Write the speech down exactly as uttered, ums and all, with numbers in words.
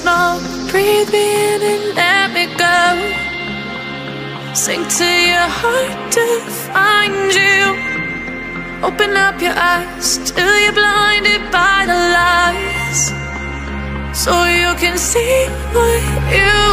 small. Breathe me in and let me go. Sink to your heart to find you. Open up your eyes till you're blinded by the lies, so you can see what you